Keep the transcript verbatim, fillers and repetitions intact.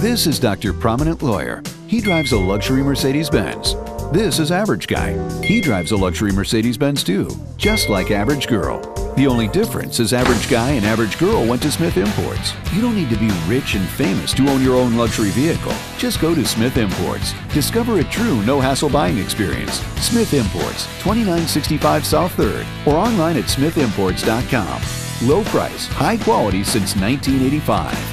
This is Doctor Prominent Lawyer. He drives a luxury Mercedes-Benz. This is Average Guy. He drives a luxury Mercedes-Benz too, just like Average Girl. The only difference is Average Guy and Average Girl went to Smith Imports. You don't need to be rich and famous to own your own luxury vehicle. Just go to Smith Imports. Discover a true no-hassle buying experience. Smith Imports, twenty-nine sixty-five South third, or online at smith imports dot com. Low price, high quality since nineteen eighty-five.